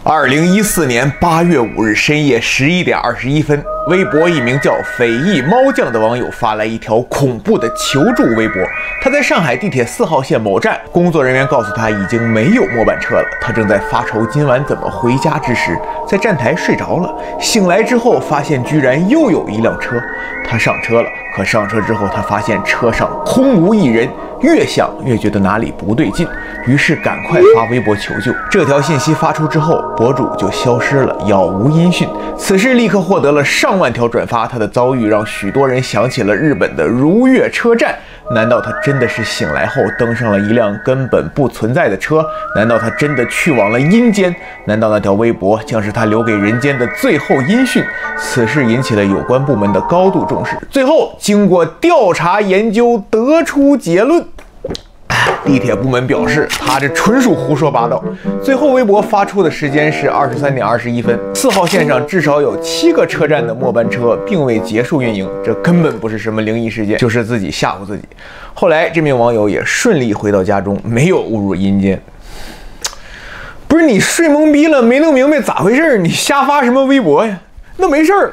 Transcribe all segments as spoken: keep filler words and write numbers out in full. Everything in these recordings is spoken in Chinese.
二零一四年八月五日深夜十一点二十一分，微博一名叫匪翼猫酱的网友发来一条恐怖的求助微博。他在上海地铁四号线某站，工作人员告诉他已经没有末班车了。他正在发愁今晚怎么回家之时，在站台睡着了。醒来之后，发现居然又有一辆车。他上车了，可上车之后，他发现车上空无一人。越想越觉得哪里不对劲，于是赶快发微博求救。这条信息发出之后，博主就消失了，杳无音讯。此事立刻获得了上万条转发，他的遭遇让许多人想起了日本的如月车站。难道他真的是醒来后登上了一辆根本不存在的车？难道他真的去往了阴间？难道那条微博将是他留给人间的最后音讯？此事引起了有关部门的高度重视。最后，经过调查研究，得出结论。地铁部门表示，他这纯属胡说八道。最后微博发出的时间是二十三点二十一分。四号线上至少有七个车站的末班车并未结束运营，这根本不是什么灵异事件，就是自己吓唬自己。后来这名网友也顺利回到家中，没有误入阴间。不是你睡懵逼了，没弄明白咋回事，你瞎发什么微博呀？那没事儿。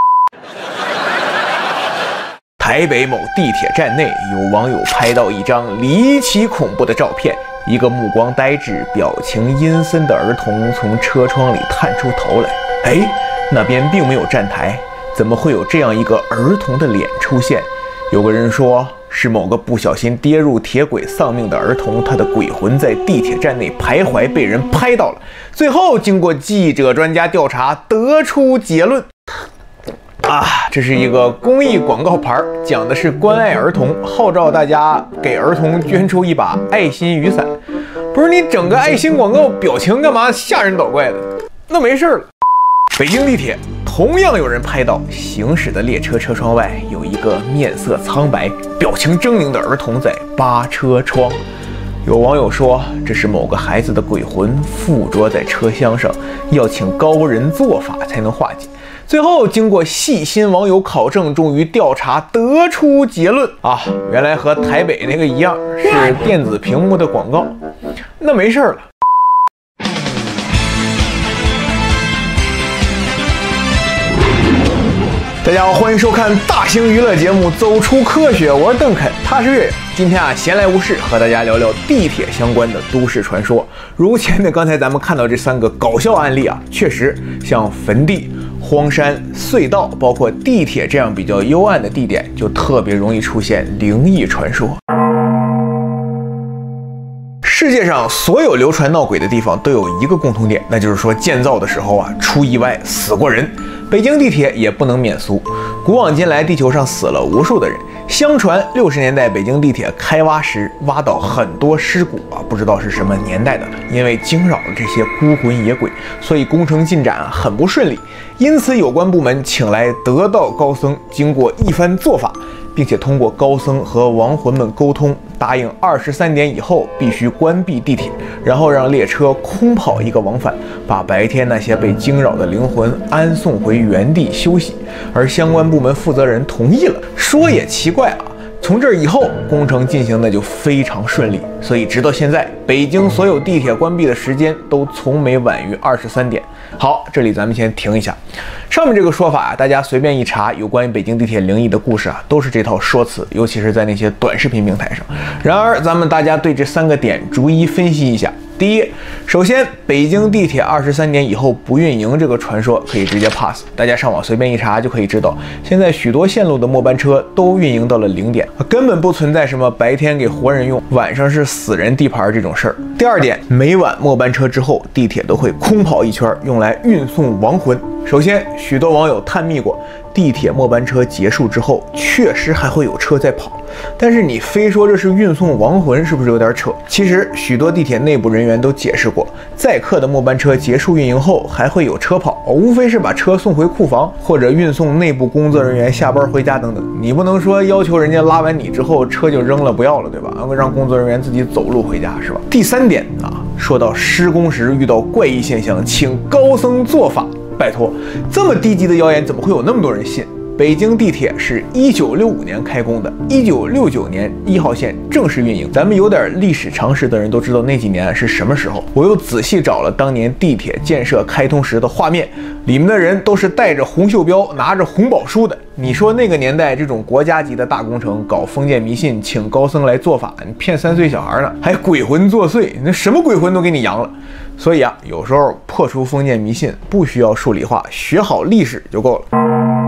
台北某地铁站内，有网友拍到一张离奇恐怖的照片，一个目光呆滞、表情阴森的儿童从车窗里探出头来。哎，那边并没有站台，怎么会有这样一个儿童的脸出现？有个人说，是某个不小心跌入铁轨丧命的儿童，他的鬼魂在地铁站内徘徊，被人拍到了。最后，经过记者专家调查，得出结论。啊，这是一个公益广告牌，讲的是关爱儿童，号召大家给儿童捐出一把爱心雨伞。不是你整个爱心广告表情干嘛吓人捣怪的？那没事了。北京地铁同样有人拍到行驶的列车车窗外有一个面色苍白、表情狰狞的儿童在扒车窗。有网友说，这是某个孩子的鬼魂附着在车厢上，要请高人做法才能化解。最后，经过细心网友考证，终于调查得出结论啊，原来和台北那个一样，是电子屏幕的广告。那没事了。大家好，欢迎收看大型娱乐节目《走出科学》，我是邓肯，他是月月。今天啊，闲来无事，和大家聊聊地铁相关的都市传说。如前面刚才咱们看到这三个搞笑案例啊，确实像坟地、荒山、隧道，包括地铁这样比较幽暗的地点，就特别容易出现灵异传说。世界上所有流传闹鬼的地方都有一个共同点，那就是说建造的时候啊出意外死过人。北京地铁也不能免俗，古往今来地球上死了无数的人。相传六十年代北京地铁开挖时挖到很多尸骨啊，不知道是什么年代的了。因为惊扰了这些孤魂野鬼，所以工程进展啊很不顺利。因此有关部门请来得道高僧，经过一番做法，并且通过高僧和亡魂们沟通，答应二十三点以后必须关闭地铁，然后让列车空跑一个往返，把白天那些被惊扰的灵魂安送回原地休息。而相关部门负责人同意了。说也奇怪啊，从这以后工程进行的就非常顺利，所以直到现在，北京所有地铁关闭的时间都从没晚于二十三点。好，这里咱们先停一下。上面这个说法啊，大家随便一查，有关于北京地铁灵异的故事啊，都是这套说辞，尤其是在那些短视频平台上。然而，咱们大家对这三个点逐一分析一下。第一，首先，北京地铁二十三点以后不运营这个传说可以直接 pass， 大家上网随便一查就可以知道，现在许多线路的末班车都运营到了零点，根本不存在什么白天给活人用，晚上是死人地盘这种事儿。第二点，每晚末班车之后，地铁都会空跑一圈，用来运送亡魂。首先，许多网友探秘过，地铁末班车结束之后，确实还会有车在跑，但是你非说这是运送亡魂，是不是有点扯？其实许多地铁内部人员都解释过，载客的末班车结束运营后还会有车跑，无非是把车送回库房，或者运送内部工作人员下班回家等等。你不能说要求人家拉完你之后车就扔了不要了，对吧？让工作人员自己走路回家是吧？第三点啊，说到施工时遇到怪异现象，请高僧做法。拜托，这么低级的谣言怎么会有那么多人信？ 北京地铁是一九六五年开工的，一九六九年一号线正式运营。咱们有点历史常识的人都知道那几年是什么时候。我又仔细找了当年地铁建设开通时的画面，里面的人都是带着红袖标、拿着红宝书的。你说那个年代这种国家级的大工程，搞封建迷信，请高僧来做法，你骗三岁小孩呢，还鬼魂作祟，那什么鬼魂都给你扬了。所以啊，有时候破除封建迷信不需要数理化，学好历史就够了。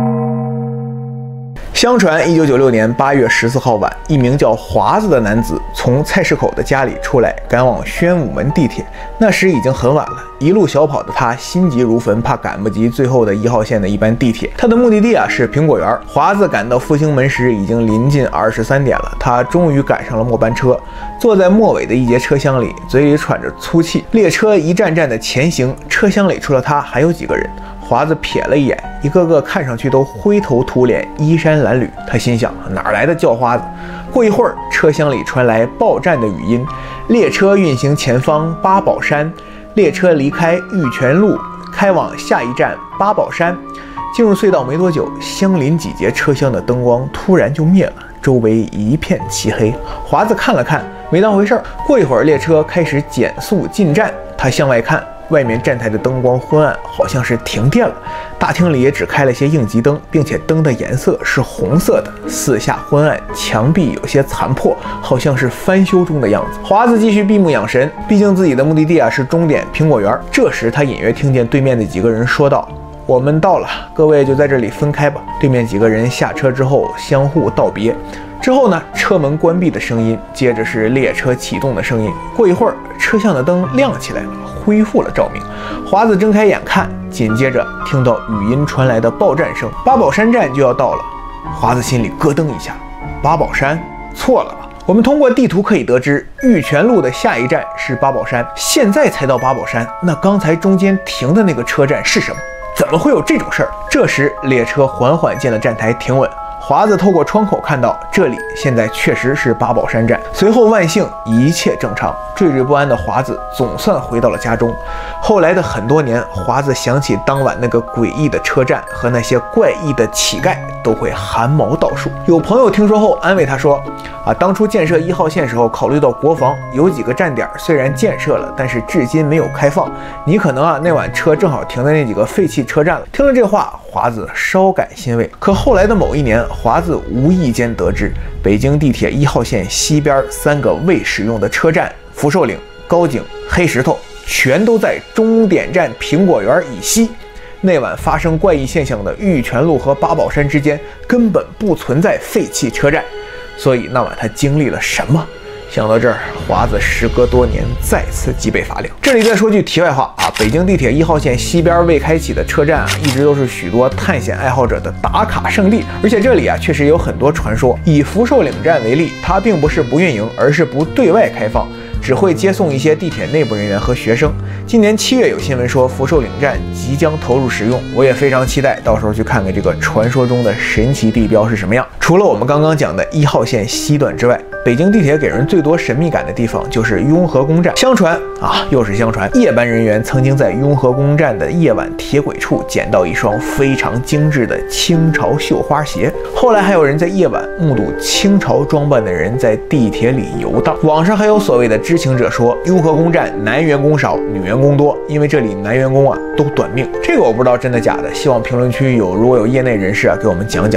相传，一九九六年八月十四号晚，一名叫华子的男子从菜市口的家里出来，赶往宣武门地铁。那时已经很晚了，一路小跑的他心急如焚，怕赶不及最后的一号线的一班地铁。他的目的地啊是苹果园。华子赶到复兴门时已经临近二十三点了，他终于赶上了末班车，坐在末尾的一节车厢里，嘴里喘着粗气。列车一站站的前行，车厢里除了他还有几个人。华子瞥了一眼，一个个看上去都灰头土脸、衣衫褴褛。他心想，哪来的叫花子？过一会儿，车厢里传来报站的语音：列车运行前方八宝山，列车离开玉泉路，开往下一站八宝山。进入隧道没多久，相邻几节车厢的灯光突然就灭了，周围一片漆黑。华子看了看，没当回事儿。过一会儿，列车开始减速进站，他向外看。外面站台的灯光昏暗，好像是停电了。大厅里也只开了些应急灯，并且灯的颜色是红色的，四下昏暗，墙壁有些残破，好像是翻修中的样子。华子继续闭目养神，毕竟自己的目的地啊是终点苹果园。这时他隐约听见对面的几个人说道：“我们到了，各位就在这里分开吧。”对面几个人下车之后相互道别。之后呢，车门关闭的声音，接着是列车启动的声音。过一会儿，车厢的灯亮起来了，恢复了照明。华子睁开眼看，紧接着听到语音传来的报站声，八宝山站就要到了。华子心里咯噔一下，八宝山？错了吧？我们通过地图可以得知，玉泉路的下一站是八宝山，现在才到八宝山，那刚才中间停的那个车站是什么？怎么会有这种事儿？这时，列车缓缓进了站台，停稳。华子透过窗口看到，这里现在确实是八宝山站。随后万幸一切正常，惴惴不安的华子总算回到了家中。后来的很多年，华子想起当晚那个诡异的车站和那些怪异的乞丐，都会汗毛倒竖。有朋友听说后安慰他说：“啊，当初建设一号线时候，考虑到国防，有几个站点虽然建设了，但是至今没有开放。你可能啊那晚车正好停在那几个废弃车站了。”听了这话，华子稍感欣慰。可后来的某一年，华子无意间得知，北京地铁一号线西边三个未使用的车站福寿岭、高井、黑石头，全都在终点站苹果园以西。那晚发生怪异现象的玉泉路和八宝山之间根本不存在废弃车站，所以那晚他经历了什么？想到这儿，华子时隔多年再次脊背发凉。这里再说句题外话啊，北京地铁一号线西边未开启的车站啊，一直都是许多探险爱好者的打卡圣地。而且这里啊，确实有很多传说。以福寿岭站为例，它并不是不运营，而是不对外开放，只会接送一些地铁内部人员和学生。今年七月有新闻说福寿岭站即将投入使用，我也非常期待到时候去看看这个传说中的神奇地标是什么样。除了我们刚刚讲的一号线西段之外，北京地铁给人最多神秘感的地方就是雍和宫站。相传啊，又是相传，夜班人员曾经在雍和宫站的夜晚铁轨处捡到一双非常精致的清朝绣花鞋。后来还有人在夜晚目睹清朝装扮的人在地铁里游荡。网上还有所谓的知情者说，雍和宫站男员工少，女员工多，因为这里男员工啊都短命。这个我不知道真的假的，希望评论区有如果有业内人士啊给我们讲讲。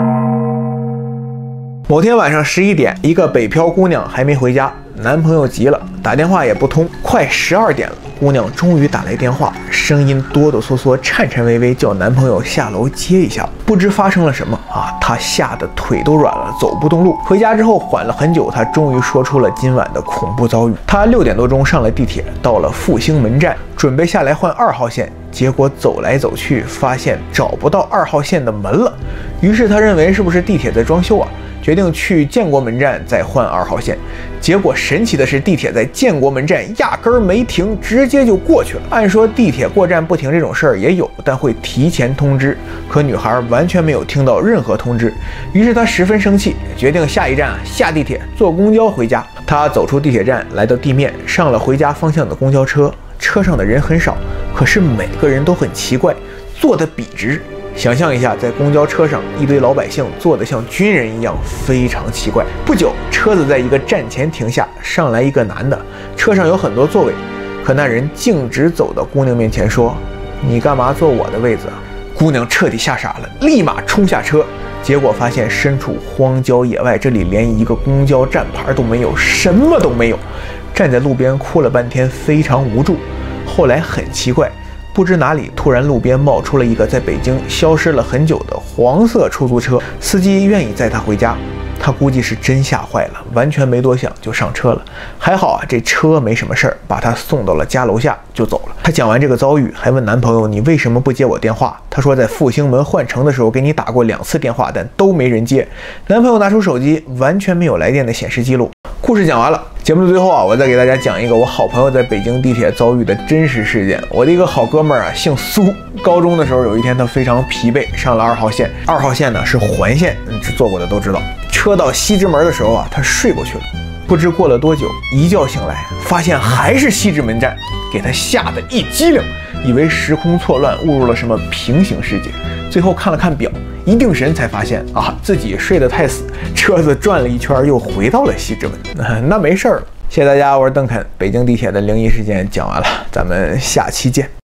某天晚上十一点，一个北漂姑娘还没回家，男朋友急了，打电话也不通。快十二点了，姑娘终于打来电话，声音哆哆嗦嗦、颤颤巍巍，叫男朋友下楼接一下。不知发生了什么啊，她吓得腿都软了，走不动路。回家之后缓了很久，她终于说出了今晚的恐怖遭遇。她六点多钟上了地铁，到了复兴门站，准备下来换二号线，结果走来走去，发现找不到二号线的门了。于是她认为是不是地铁在装修啊？决定去建国门站再换二号线，结果神奇的是，地铁在建国门站压根儿没停，直接就过去了。按说地铁过站不停这种事儿也有，但会提前通知，可女孩完全没有听到任何通知，于是她十分生气，决定下一站啊下地铁，坐公交回家。她走出地铁站，来到地面，上了回家方向的公交车，车上的人很少，可是每个人都很奇怪，坐得笔直， 想象一下，在公交车上，一堆老百姓坐得像军人一样，非常奇怪。不久，车子在一个站前停下，上来一个男的，车上有很多座位，可那人径直走到姑娘面前说：“你干嘛坐我的位子啊？”姑娘彻底吓傻了，立马冲下车，结果发现身处荒郊野外，这里连一个公交站牌都没有，什么都没有，站在路边哭了半天，非常无助。后来很奇怪。不知哪里突然路边冒出了一个在北京消失了很久的黄色出租车，司机愿意载他回家，他估计是真吓坏了，完全没多想就上车了。还好啊，这车没什么事儿，把他送到了家楼下就走了。他讲完这个遭遇，还问男朋友：“你为什么不接我电话？”他说在复兴门换乘的时候给你打过两次电话，但都没人接。男朋友拿出手机，完全没有来电的显示记录。故事讲完了，节目的最后啊，我再给大家讲一个我好朋友在北京地铁遭遇的真实事件。我的一个好哥们儿啊，姓苏，高中的时候有一天他非常疲惫，上了二号线。二号线呢是环线，嗯，坐过的都知道。车到西直门的时候啊，他睡过去了。不知过了多久，一觉醒来，发现还是西直门站，给他吓得一激灵，以为时空错乱，误入了什么平行世界。最后看了看表，一定神才发现啊，自己睡得太死，车子转了一圈又回到了西直门。那没事儿了。谢谢大家，我是邓肯。北京地铁的灵异事件讲完了，咱们下期见。